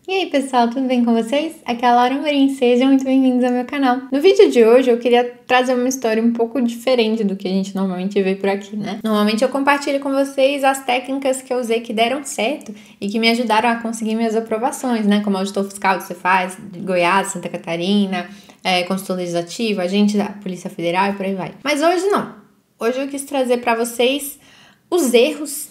E aí pessoal, tudo bem com vocês? Aqui é a Laura Amorim, sejam muito bem-vindos ao meu canal. No vídeo de hoje eu queria trazer uma história um pouco diferente do que a gente normalmente vê por aqui, né? Normalmente eu compartilho com vocês as técnicas que eu usei que deram certo e que me ajudaram a conseguir minhas aprovações, né? Como auditor fiscal que você faz, de Goiás, Santa Catarina, consultor legislativo, agente da Polícia Federal e por aí vai. Mas hoje não. Hoje eu quis trazer para vocês os erros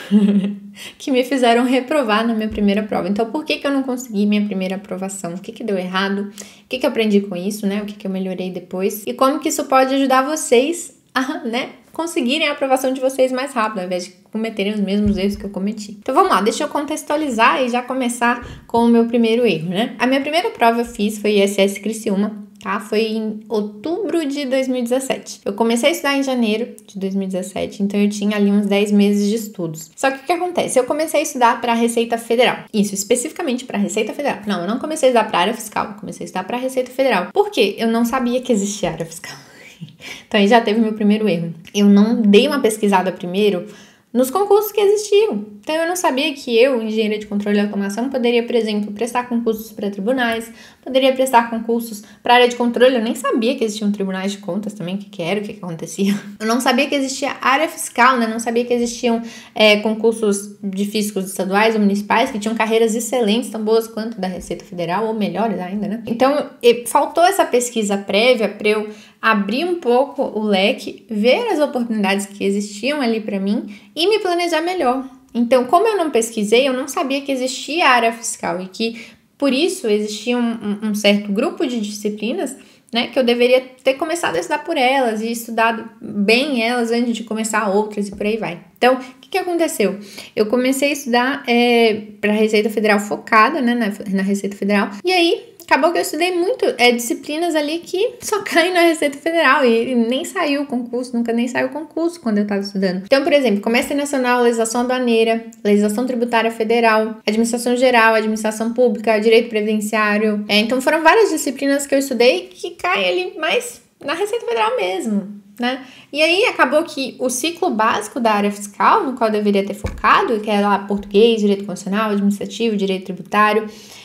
que me fizeram reprovar na minha primeira prova. Então, por que eu não consegui minha primeira aprovação? O que deu errado? O que eu aprendi com isso, né? O que eu melhorei depois? E como que isso pode ajudar vocês a, né, conseguirem a aprovação de vocês mais rápido, ao invés de cometerem os mesmos erros que eu cometi. Então, vamos lá. Deixa eu contextualizar e já começar com o meu primeiro erro, né? A minha primeira prova eu fiz foi ISS Criciúma. Tá? Foi em outubro de 2017. Eu comecei a estudar em janeiro de 2017, então eu tinha ali uns 10 meses de estudos. Só que o que acontece? Eu comecei a estudar para a Receita Federal. Isso, especificamente para a Receita Federal. Não, eu não comecei a estudar para a área fiscal, eu comecei a estudar para a Receita Federal. Por quê? Eu não sabia que existia área fiscal. Então aí já teve meu primeiro erro. Eu não dei uma pesquisada primeiro nos concursos que existiam. Então, eu não sabia que eu, engenheira de controle e automação, poderia, por exemplo, prestar concursos para tribunais, poderia prestar concursos para área de controle. Eu nem sabia que existiam tribunais de contas também, o que era, o que acontecia. Eu não sabia que existia área fiscal, né? Não sabia que existiam concursos de físicos estaduais ou municipais que tinham carreiras excelentes, tão boas quanto da Receita Federal, ou melhores ainda, né? Então, faltou essa pesquisa prévia para eu abrir um pouco o leque, ver as oportunidades que existiam ali para mim e me planejar melhor. Então, como eu não pesquisei, eu não sabia que existia área fiscal e que, por isso, existia um certo grupo de disciplinas, né, que eu deveria ter começado a estudar por elas e estudado bem elas antes de começar outras e por aí vai. Então, o que aconteceu? Eu comecei a estudar para a Receita Federal focada, né, na Receita Federal, e aí acabou que eu estudei muito disciplinas ali que só caem na Receita Federal e nem saiu o concurso, nunca nem saiu o concurso quando eu estava estudando. Então, por exemplo, Comércio Internacional, Legislação Aduaneira, Legislação Tributária Federal, Administração Geral, Administração Pública, Direito Previdenciário. Então, foram várias disciplinas que eu estudei que caem ali mais na Receita Federal mesmo, né? E aí acabou que o ciclo básico da área fiscal, no qual eu deveria ter focado, que é lá português, direito constitucional, administrativo, direito tributário,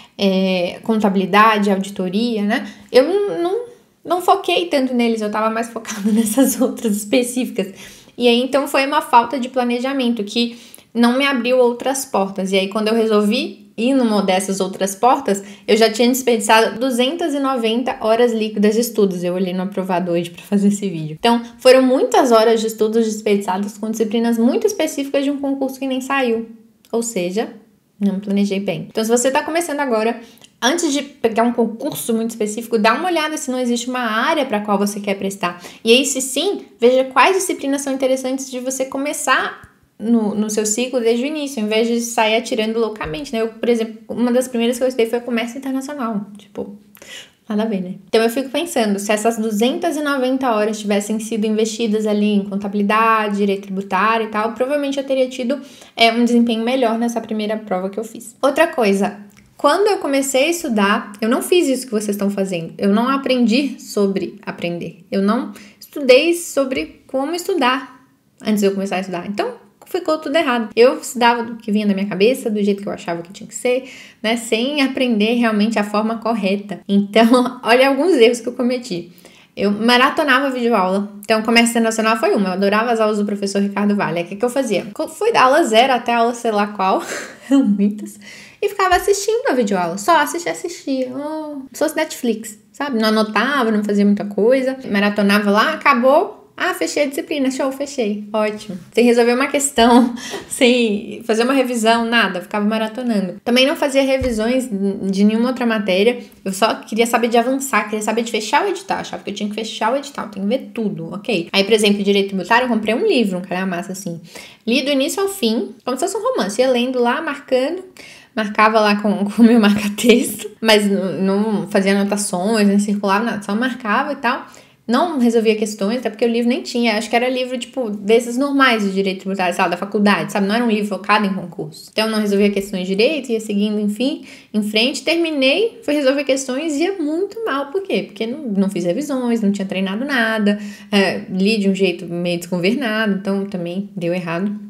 contabilidade, auditoria, né? Eu não foquei tanto neles, eu tava mais focada nessas outras específicas. E aí, então, foi uma falta de planejamento que não me abriu outras portas. E aí, quando eu resolvi ir numa dessas outras portas, eu já tinha desperdiçado 290 horas líquidas de estudos. Eu olhei no aprovado hoje para fazer esse vídeo. Então, foram muitas horas de estudos desperdiçadas com disciplinas muito específicas de um concurso que nem saiu. Ou seja, não planejei bem. Então, se você está começando agora, antes de pegar um concurso muito específico, dá uma olhada se não existe uma área para a qual você quer prestar. E aí, se sim, veja quais disciplinas são interessantes de você começar no seu ciclo desde o início, ao invés de sair atirando loucamente, né? Eu, por exemplo, uma das primeiras que eu estudei foi Comércio Internacional. Tipo, nada a ver, né? Então eu fico pensando, se essas 290 horas tivessem sido investidas ali em contabilidade, direito tributário e tal, provavelmente eu teria tido um desempenho melhor nessa primeira prova que eu fiz. Outra coisa, quando eu comecei a estudar, eu não fiz isso que vocês estão fazendo. Eu não aprendi sobre aprender. Eu não estudei sobre como estudar antes de eu começar a estudar. Então, ficou tudo errado. Eu estudava do que vinha da minha cabeça, do jeito que eu achava que tinha que ser, né? Sem aprender realmente a forma correta. Então, olha alguns erros que eu cometi. Eu maratonava videoaula. Então, Comércio Internacional foi uma. Eu adorava as aulas do professor Ricardo Vale. O que eu fazia? Fui da aula 0 até a aula sei lá qual, muitas, e ficava assistindo a videoaula. Só assistia. Se fosse Netflix, sabe? Não anotava, não fazia muita coisa. Maratonava lá, acabou. Fechei a disciplina, show, fechei, ótimo. Sem resolver uma questão, sem fazer uma revisão, nada, ficava maratonando. Também não fazia revisões de nenhuma outra matéria, eu só queria saber de avançar, queria saber de fechar o edital, achava que eu tinha que fechar o edital, tem que ver tudo, ok? Aí, por exemplo, Direito Tributário, eu comprei um livro, um calhamaço assim, li do início ao fim, como se fosse um romance, ia lendo lá, marcando, marcava lá com o meu marca-texto, mas não fazia anotações, nem circulava nada, só marcava e tal. Não resolvia questões, até porque o livro nem tinha. Acho que era livro, tipo, desses normais de direito tributário, sabe? Da faculdade, sabe? Não era um livro focado em concurso. Então, eu não resolvia questões de direito, ia seguindo, enfim, em frente. Terminei, fui resolver questões e ia muito mal. Por quê? Porque não fiz revisões, não tinha treinado nada, li de um jeito meio desgovernado, então também deu errado.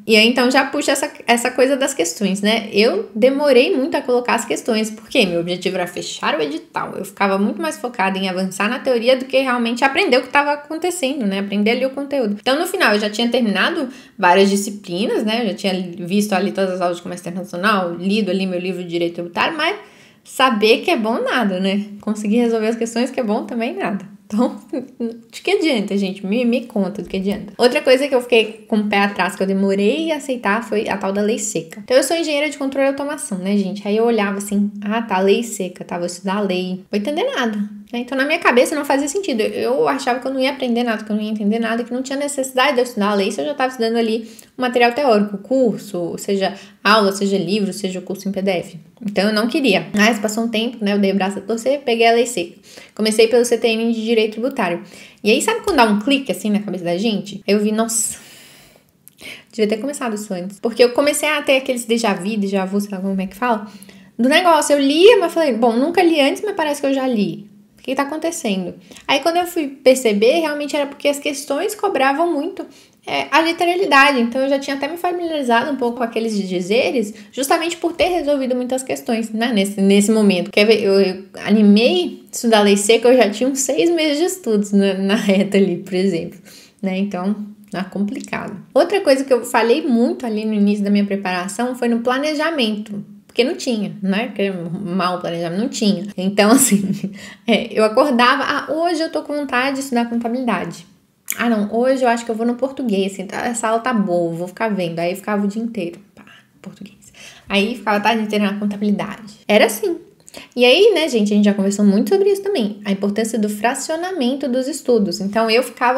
E aí, então, já puxa essa coisa das questões, né? Eu demorei muito a colocar as questões, porque meu objetivo era fechar o edital. Eu ficava muito mais focada em avançar na teoria do que realmente aprender o que estava acontecendo, né? Aprender ali o conteúdo. Então, no final, eu já tinha terminado várias disciplinas, né? Eu já tinha visto ali todas as aulas de comércio internacional, lido ali meu livro de direito tributário, mas saber que é bom nada, né? Conseguir resolver as questões que é bom também nada. Então, de que adianta, gente? Me conta do que adianta. Outra coisa que eu fiquei com o pé atrás, que eu demorei a aceitar, foi a tal da lei seca. Então, eu sou engenheira de controle e automação, né, gente? Aí eu olhava assim, tá, lei seca, tá, vou estudar a lei. Não vou entender nada, né? Então, na minha cabeça não fazia sentido. Eu achava que eu não ia aprender nada, que eu não ia entender nada, que não tinha necessidade de eu estudar a lei se eu já estava estudando ali um material teórico, curso, seja aula, seja livro, seja curso em PDF. Então, eu não queria. Mas passou um tempo, né, eu dei o braço a torcer, peguei a lei seca. Comecei pelo CTM de Direito Tributário. E aí, sabe quando dá um clique assim na cabeça da gente? Eu vi, nossa, devia ter começado isso antes. Porque eu comecei a ter aqueles déjà vu, sei lá como é que fala, do negócio. Eu lia, mas falei, bom, nunca li antes, mas parece que eu já li. O que tá acontecendo? Aí, quando eu fui perceber, realmente era porque as questões cobravam muito a literalidade. Então, eu já tinha até me familiarizado um pouco com aqueles dizeres, justamente por ter resolvido muitas questões, né, nesse momento. Quer ver? Eu animei estudar lei seca, eu já tinha uns 6 meses de estudos na reta ali, por exemplo, né? Então, complicado. Outra coisa que eu falei muito ali no início da minha preparação foi no planejamento. Porque não tinha, né? Porque mal planejado, não tinha. Então, assim, eu acordava, hoje eu tô com vontade de estudar contabilidade. Não, hoje eu acho que eu vou no português, assim, essa aula tá boa, vou ficar vendo. Aí ficava o dia inteiro, português. Aí ficava a tarde inteira na contabilidade. Era assim. E aí, né, gente, a gente já conversou muito sobre isso também. A importância do fracionamento dos estudos. Então, eu ficava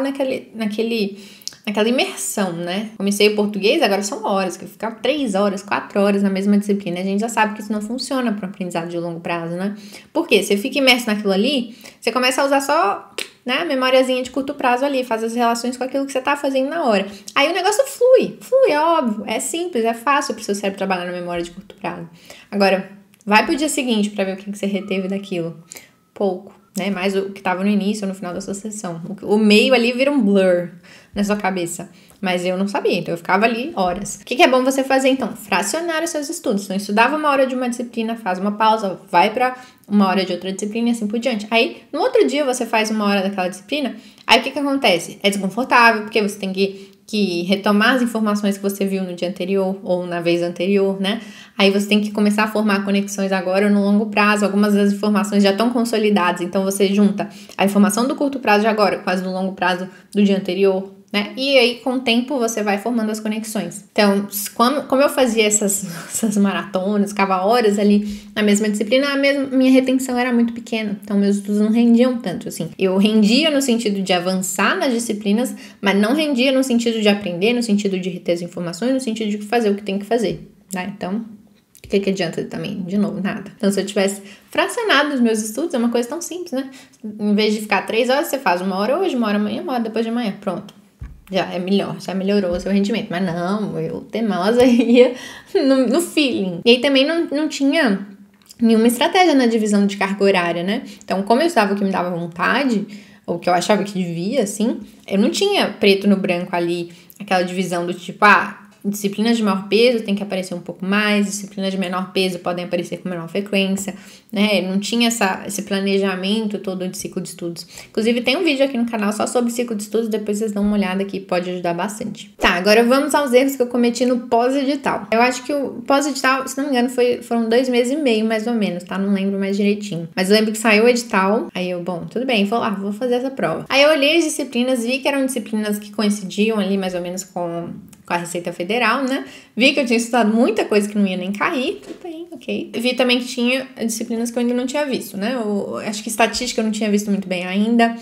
naquela imersão, né? Comecei o português, agora são horas, que eu ficava 3 horas, 4 horas na mesma disciplina. A gente já sabe que isso não funciona para aprendizado de longo prazo, né? Por quê? Você fica imerso naquilo ali, você começa a usar só, né, a memoriazinha de curto prazo ali, faz as relações com aquilo que você tá fazendo na hora. Aí o negócio flui, é óbvio, é simples, é fácil pro seu cérebro trabalhar na memória de curto prazo. Agora, vai pro dia seguinte para ver o que você reteve daquilo. Pouco, né? Mais o que tava no início ou no final da sua sessão. O meio ali vira um blur na sua cabeça. Mas eu não sabia, então eu ficava ali horas. O que é bom você fazer, então? Fracionar os seus estudos. Então, estudava uma hora de uma disciplina, faz uma pausa, vai pra uma hora de outra disciplina e assim por diante. Aí, no outro dia, você faz uma hora daquela disciplina. Aí, o que acontece? É desconfortável, porque você tem que retomar as informações que você viu no dia anterior ou na vez anterior, né? Aí você tem que começar a formar conexões agora no longo prazo. Algumas das informações já estão consolidadas, então você junta a informação do curto prazo de agora com as do longo prazo do dia anterior, né? E aí, com o tempo, você vai formando as conexões. Então, como eu fazia essas maratonas, ficava horas ali na mesma disciplina, minha retenção era muito pequena. Então, meus estudos não rendiam tanto, assim. Eu rendia no sentido de avançar nas disciplinas, mas não rendia no sentido de aprender, no sentido de reter as informações, no sentido de fazer o que tem que fazer, né? Então, o que adianta também? De novo, nada. Então, se eu tivesse fracionado os meus estudos, é uma coisa tão simples, né? Em vez de ficar 3 horas, você faz 1 hora hoje, 1 hora amanhã, 1 hora depois de amanhã. Pronto. Já é melhor, já melhorou o seu rendimento. Mas não, eu teimosa ia no feeling. E aí também não tinha nenhuma estratégia na divisão de carga horária, né? Então, como eu estava o que me dava vontade, ou que eu achava que devia, assim, eu não tinha preto no branco ali, aquela divisão do tipo, disciplinas de maior peso tem que aparecer um pouco mais, disciplinas de menor peso podem aparecer com menor frequência, né? Não tinha esse planejamento todo de ciclo de estudos. Inclusive, tem um vídeo aqui no canal só sobre ciclo de estudos, depois vocês dão uma olhada que pode ajudar bastante. Tá, agora vamos aos erros que eu cometi no pós-edital. Eu acho que o pós-edital, se não me engano, foram 2 meses e meio, mais ou menos, tá? Não lembro mais direitinho. Mas eu lembro que saiu o edital, aí eu, bom, tudo bem, vou fazer essa prova. Aí eu olhei as disciplinas, vi que eram disciplinas que coincidiam ali mais ou menos com a Receita Federal, né? Vi que eu tinha estudado muita coisa que não ia nem cair, tudo bem, ok. Vi também que tinha disciplinas que eu ainda não tinha visto, né? Acho que estatística eu não tinha visto muito bem ainda.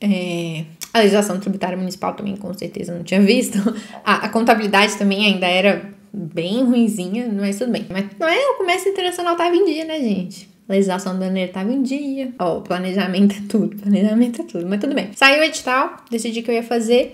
A legislação tributária municipal também, com certeza, não tinha visto. A contabilidade também ainda era bem ruinzinha, mas tudo bem. Mas não é, o comércio internacional tava em dia, né, gente? A legislação aduaneira tava em dia. Planejamento é tudo, mas tudo bem. Saiu o edital, decidi que eu ia fazer.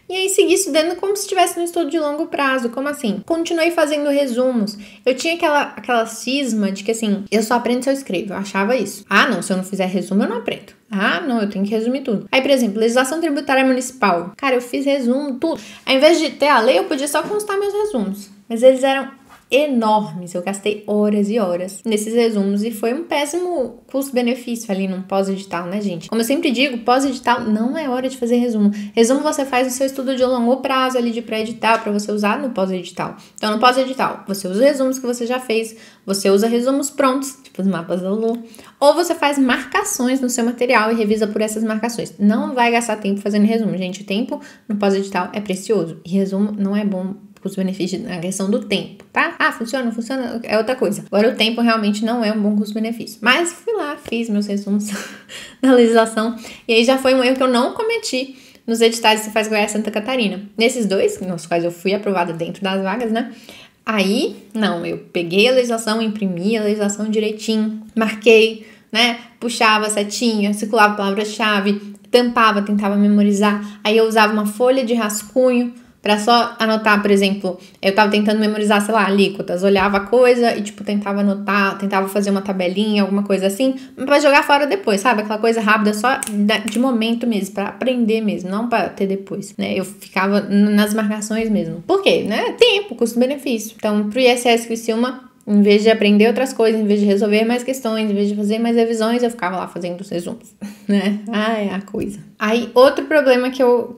E aí segui estudando como se estivesse no estudo de longo prazo. Como assim? Continuei fazendo resumos. Eu tinha aquela cisma de que assim, eu só aprendo se eu escrevo. Eu achava isso. Ah, não, se eu não fizer resumo, eu não aprendo. Ah, não, eu tenho que resumir tudo. Aí, por exemplo, legislação tributária municipal. Cara, eu fiz resumo, tudo. Ao invés de ter a lei, eu podia só constar meus resumos. Mas eles eram enormes. Eu gastei horas e horas nesses resumos e foi um péssimo custo-benefício ali num pós-edital, né, gente? Como eu sempre digo, pós-edital não é hora de fazer resumo. Resumo você faz no seu estudo de longo prazo ali de pré-edital para você usar no pós-edital. Então, no pós-edital, você usa os resumos que você já fez, você usa resumos prontos, tipo os mapas da Lulu, ou você faz marcações no seu material e revisa por essas marcações. Não vai gastar tempo fazendo resumo, gente. O tempo no pós-edital é precioso e resumo não é bom custo-benefício na questão do tempo, tá? Ah, funciona, não funciona, é outra coisa. Agora, o tempo realmente não é um bom custo-benefício. Mas fui lá, fiz meus resumos na legislação e aí já foi um erro que eu não cometi nos editais de Cefaz Goiás Santa Catarina. Nesses dois, nos quais eu fui aprovada dentro das vagas, né? Aí, não, eu peguei a legislação, imprimi a legislação direitinho, marquei, né? Puxava a setinha, circulava a palavra-chave, tampava, tentava memorizar. Aí eu usava uma folha de rascunho pra só anotar, por exemplo, eu tava tentando memorizar, sei lá, alíquotas, olhava a coisa e, tipo, tentava anotar, tentava fazer uma tabelinha, alguma coisa assim, pra jogar fora depois, sabe? Aquela coisa rápida, só de momento mesmo, pra aprender mesmo, não pra ter depois, né? Eu ficava nas marcações mesmo. Por quê? Né? Tempo, custo-benefício. Então, pro ISS Criciúma, em vez de aprender outras coisas, em vez de resolver mais questões, em vez de fazer mais revisões, eu ficava lá fazendo os resumos, né? Ah, é a coisa. Aí, outro problema que eu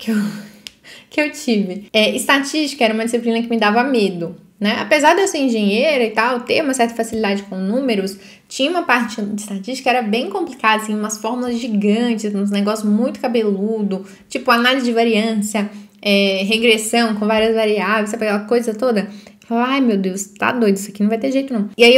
tive. Estatística era uma disciplina que me dava medo, né? Apesar de eu ser engenheira e tal, ter uma certa facilidade com números, tinha uma parte de estatística que era bem complicada, assim, umas fórmulas gigantes, uns negócios muito cabeludo, tipo análise de variância, regressão com várias variáveis, sabe aquela coisa toda? Ai, meu Deus, tá doido, isso aqui não vai ter jeito não. E aí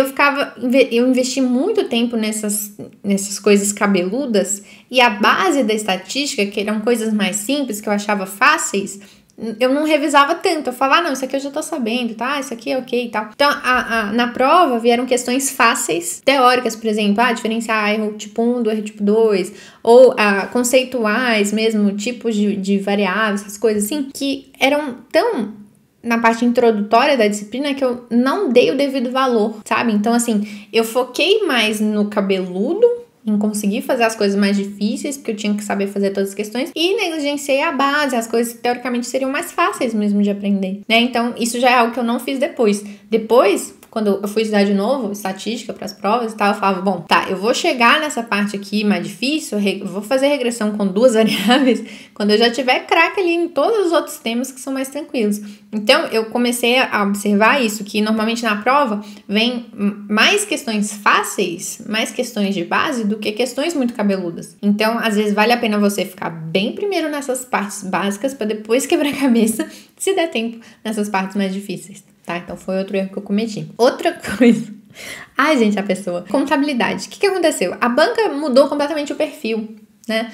eu investi muito tempo nessas coisas cabeludas e a base da estatística, que eram coisas mais simples, que eu achava fáceis, eu não revisava tanto. Eu falava, não, isso aqui eu já tô sabendo, tá? Isso aqui é ok e tal. Então, na prova vieram questões fáceis, teóricas, por exemplo, diferenciar erro tipo 1 do erro tipo 2, ou conceituais mesmo, tipos de variáveis, essas coisas assim, que eram tão na parte introdutória da disciplina que eu não dei o devido valor, sabe? Então, assim, eu foquei mais no cabeludo, em conseguir fazer as coisas mais difíceis, porque eu tinha que saber fazer todas as questões, e negligenciei a base, as coisas que teoricamente seriam mais fáceis mesmo de aprender, né? Então, isso já é algo que eu não fiz depois. Depois, quando eu fui estudar de novo, estatística para as provas e tal, eu falava, bom, tá, eu vou chegar nessa parte aqui mais difícil, eu vou fazer regressão com 2 variáveis, quando eu já tiver craque ali em todos os outros temas que são mais tranquilos. Então, eu comecei a observar isso, que normalmente na prova vem mais questões fáceis, mais questões de base do que questões muito cabeludas. Então, às vezes vale a pena você ficar bem primeiro nessas partes básicas para depois quebrar a cabeça, se der tempo, nessas partes mais difíceis. Tá, então foi outro erro que eu cometi. Outra coisa. Ai, gente, a pessoa. Contabilidade. O que aconteceu? A banca mudou completamente o perfil, né?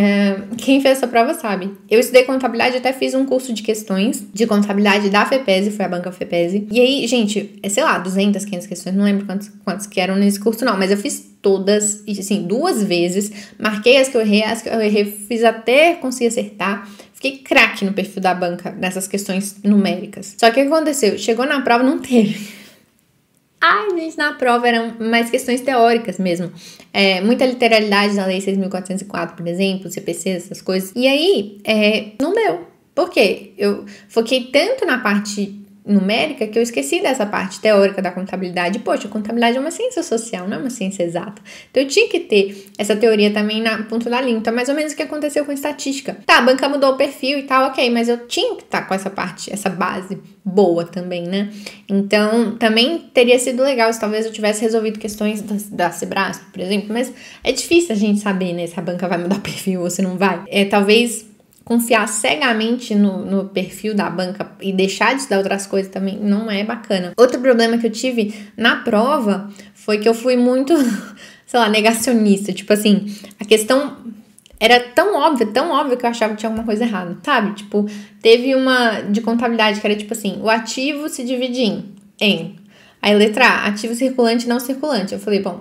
Quem fez essa prova sabe. Eu estudei contabilidade, até fiz um curso de questões de contabilidade da FEPESE, foi a banca FEPESE. E aí, gente, sei lá, 200, 500 questões, não lembro quantas que eram nesse curso, não. Mas eu fiz todas, assim, 2 vezes. Marquei as que eu errei, fiz até conseguir acertar. Fiquei craque no perfil da banca nessas questões numéricas. Só que o que aconteceu? Chegou na prova, não teve. Ai, gente, na prova eram mais questões teóricas mesmo. Muita literalidade da Lei 6.404, por exemplo, CPC, essas coisas. E aí, não deu. Por quê? Eu foquei tanto na parte numérica que eu esqueci dessa parte teórica da contabilidade. Poxa, a contabilidade é uma ciência social, não é uma ciência exata. Então eu tinha que ter essa teoria também na ponta da língua. Então, mais ou menos o que aconteceu com estatística. Tá, a banca mudou o perfil e tal, ok, mas eu tinha que estar com essa parte, essa base boa também, né? Então, também teria sido legal se talvez eu tivesse resolvido questões da Sebrasp, por exemplo, mas é difícil a gente saber, né, se a banca vai mudar o perfil ou se não vai. Talvez confiar cegamente no perfil da banca e deixar de estudar outras coisas também não é bacana. Outro problema que eu tive na prova foi que eu fui muito, sei lá, negacionista. Tipo assim, a questão era tão óbvia que eu achava que tinha alguma coisa errada, sabe? Tipo, teve uma de contabilidade que era tipo assim, o ativo se divide em. Aí letra A, ativo circulante e não circulante. Eu falei, bom,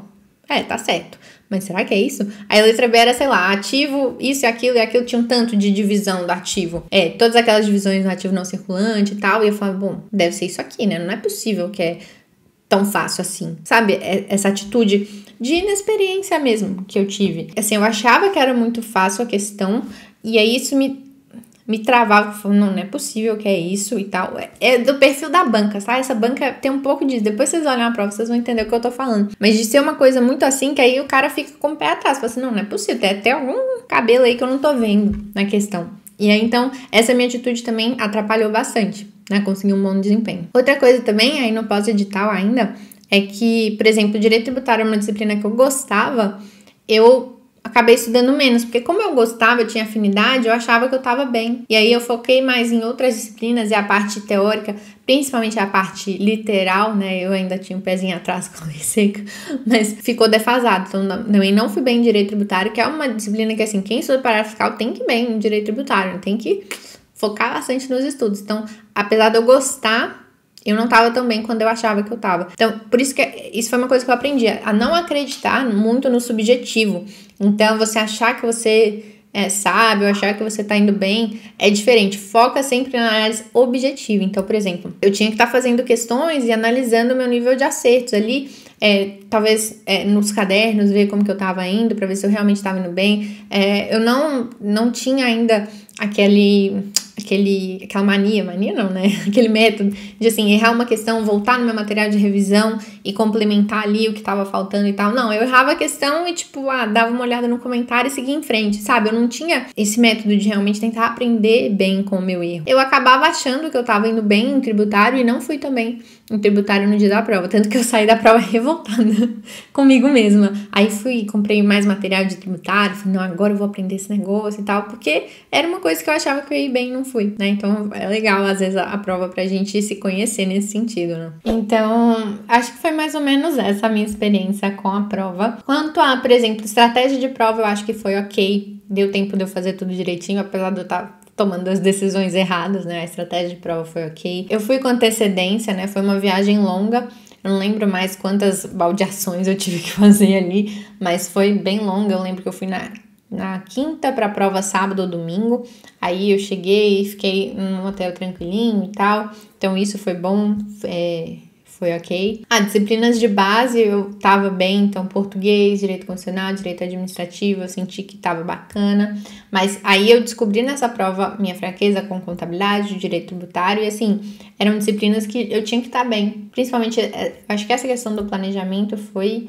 Tá certo. Mas será que é isso? Aí a letra B era, sei lá, ativo, isso e aquilo tinha um tanto de divisão do ativo. Todas aquelas divisões no ativo não circulante e tal. E eu falava, bom, deve ser isso aqui, né? Não é possível que é tão fácil assim. Sabe? Essa atitude de inexperiência mesmo que eu tive. Assim, eu achava que era muito fácil a questão. E aí isso me travava, falando, não é possível que é isso e tal. É do perfil da banca, sabe? Essa banca tem um pouco disso. Depois vocês olham a prova, vocês vão entender o que eu tô falando. Mas de ser uma coisa muito assim, que aí o cara fica com o pé atrás. Fala assim, não é possível. Tem até algum cabelo aí que eu não tô vendo na questão. E aí, então, essa minha atitude também atrapalhou bastante, né? Consegui um bom desempenho. Outra coisa também, aí no pós-edital ainda, é que, por exemplo, direito tributário é uma disciplina que eu gostava, eu acabei estudando menos, porque como eu gostava, eu tinha afinidade, eu achava que eu estava bem. E aí eu foquei mais em outras disciplinas e a parte teórica, principalmente a parte literal, né? Eu ainda tinha um pezinho atrás com a lei seca, mas ficou defasado. Então, também não fui bem em direito tributário, que é uma disciplina que, assim, quem estuda parágrafo fiscal tem que ir bem em direito tributário, tem que focar bastante nos estudos. Então, apesar de eu gostar, eu não tava tão bem quando eu achava que eu tava. Então, por isso que isso foi uma coisa que eu aprendi, a não acreditar muito no subjetivo. Então, você achar que você sabe, ou achar que você tá indo bem, é diferente. Foca sempre na análise objetiva. Então, por exemplo, eu tinha que estar fazendo questões e analisando o meu nível de acertos ali, talvez nos cadernos, ver como que eu tava indo, pra ver se eu realmente tava indo bem. Eu não tinha ainda aquela mania não, né? Aquele método de, assim, errar uma questão, voltar no meu material de revisão e complementar ali o que tava faltando e tal. Não, eu errava a questão e, tipo, dava uma olhada no comentário e seguia em frente, sabe? Eu não tinha esse método de realmente tentar aprender bem com o meu erro. Eu acabava achando que eu tava indo bem em tributário e não fui também em tributário no dia da prova, tanto que eu saí da prova revoltada comigo mesma. Aí comprei mais material de tributário, falei, não, agora eu vou aprender esse negócio e tal, porque era uma coisa que eu achava que eu ia bem e não fui, né? Então é legal, às vezes, a prova pra gente se conhecer nesse sentido, né? Então, acho que foi mais ou menos essa a minha experiência com a prova. Quanto a, por exemplo, estratégia de prova, eu acho que foi ok, deu tempo de eu fazer tudo direitinho, apesar de eu estar tomando as decisões erradas, né? A estratégia de prova foi ok. Eu fui com antecedência, né? Foi uma viagem longa. Eu não lembro mais quantas baldeações eu tive que fazer ali, mas foi bem longa. Eu lembro que eu fui na quinta pra prova sábado ou domingo. Aí eu cheguei e fiquei num hotel tranquilinho e tal. Então isso foi bom, foi ok. Disciplinas de base eu tava bem, então português, direito constitucional, direito administrativo, eu senti que tava bacana. Mas aí eu descobri nessa prova minha fraqueza com contabilidade, direito tributário, e assim, eram disciplinas que eu tinha que estar bem. Principalmente, acho que essa questão do planejamento foi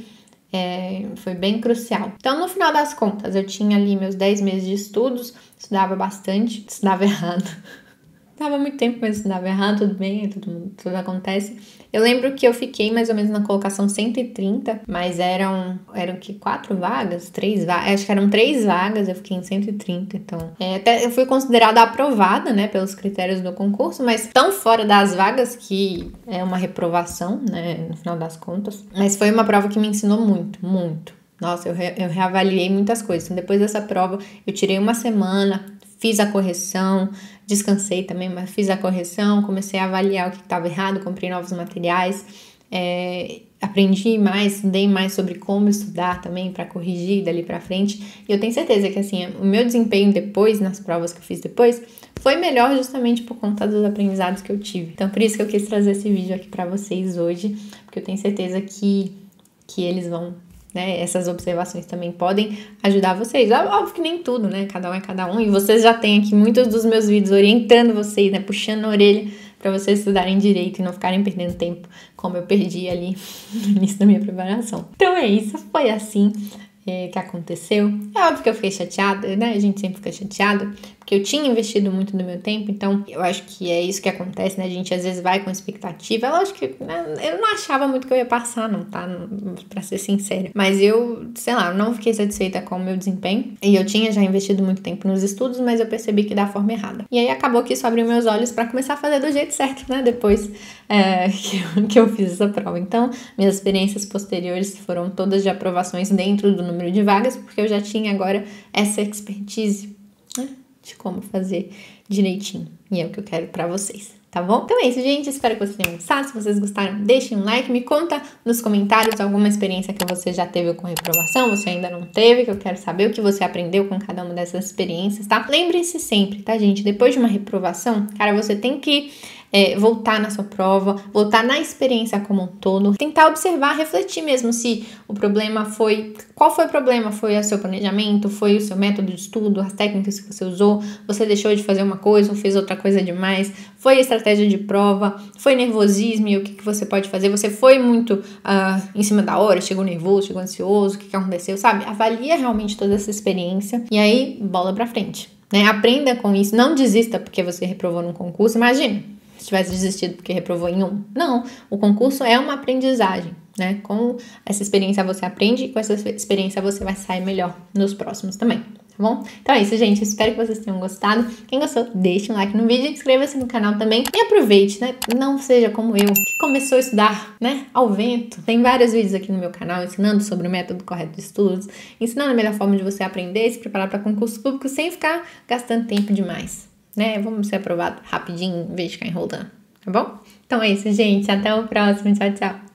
bem crucial. Então, no final das contas, eu tinha ali meus 10 meses de estudos, estudava bastante, estudava errado. Dava muito tempo, mas estudava errado, tudo bem, tudo acontece. Eu lembro que eu fiquei mais ou menos na colocação 130, mas eram que 4 vagas? 3 vagas? Acho que eram 3 vagas, eu fiquei em 130, então... até eu fui considerada aprovada, né, pelos critérios do concurso, mas tão fora das vagas que é uma reprovação, né, no final das contas. Mas foi uma prova que me ensinou muito, muito. Nossa, eu reavaliei muitas coisas. Então, depois dessa prova, eu tirei uma semana, fiz a correção, descansei também, mas fiz a correção, comecei a avaliar o que estava errado, comprei novos materiais, aprendi mais, estudei mais sobre como estudar também para corrigir dali para frente. E eu tenho certeza que, assim, o meu desempenho depois, nas provas que eu fiz depois, foi melhor justamente por conta dos aprendizados que eu tive. Então, por isso que eu quis trazer esse vídeo aqui para vocês hoje, porque eu tenho certeza que eles vão... essas observações também podem ajudar vocês. Óbvio que nem tudo, né? Cada um é cada um. E vocês já têm aqui muitos dos meus vídeos orientando vocês, né? Puxando a orelha para vocês estudarem direito e não ficarem perdendo tempo, como eu perdi ali no início da minha preparação. Então é isso, foi assim que aconteceu. É óbvio que eu fiquei chateada, né? A gente sempre fica chateada, porque eu tinha investido muito do meu tempo, então eu acho que é isso que acontece, né? A gente às vezes vai com expectativa. É lógico que, né, eu não achava muito que eu ia passar, não, tá? Pra ser sincera. Mas eu, sei lá, não fiquei satisfeita com o meu desempenho. E eu tinha já investido muito tempo nos estudos, mas eu percebi que da forma errada. E aí acabou que isso abriu meus olhos pra começar a fazer do jeito certo, né? Depois que eu fiz essa prova. Então, minhas experiências posteriores foram todas de aprovações dentro do número de vagas, porque eu já tinha agora essa expertise, né, de como fazer direitinho. E é o que eu quero pra vocês. Tá bom? Então é isso, gente. Espero que vocês tenham gostado. Se vocês gostaram, deixem um like. Me conta nos comentários alguma experiência que você já teve com reprovação, você ainda não teve, que eu quero saber o que você aprendeu com cada uma dessas experiências, tá? Lembre-se sempre, tá, gente? Depois de uma reprovação, cara, você tem que voltar na sua prova, voltar na experiência como um todo, tentar observar, refletir mesmo se o problema foi... Qual foi o problema? Foi o seu planejamento? Foi o seu método de estudo? As técnicas que você usou? Você deixou de fazer uma coisa ou fez outra coisa demais? Foi a estratégia de prova? Foi nervosismo? E o que você pode fazer? Você foi muito em cima da hora? Chegou nervoso? Chegou ansioso? O que aconteceu? Sabe? Avalia realmente toda essa experiência e aí bola pra frente, né? Aprenda com isso. Não desista porque você reprovou num concurso. Imagina se tivesse desistido porque reprovou em um. Não, o concurso é uma aprendizagem, né? Com essa experiência você aprende e com essa experiência você vai sair melhor nos próximos também, tá bom? Então é isso, gente. Espero que vocês tenham gostado. Quem gostou, deixe um like no vídeo, inscreva-se no canal também e aproveite, né? Não seja como eu, que começou a estudar, né? Ao vento. Tem vários vídeos aqui no meu canal ensinando sobre o método correto de estudos, ensinando a melhor forma de você aprender e se preparar para concurso público sem ficar gastando tempo demais, né? Vamos ser aprovados rapidinho em vez de ficar enrolando, tá bom? Então é isso, gente. Até o próximo. Tchau, tchau.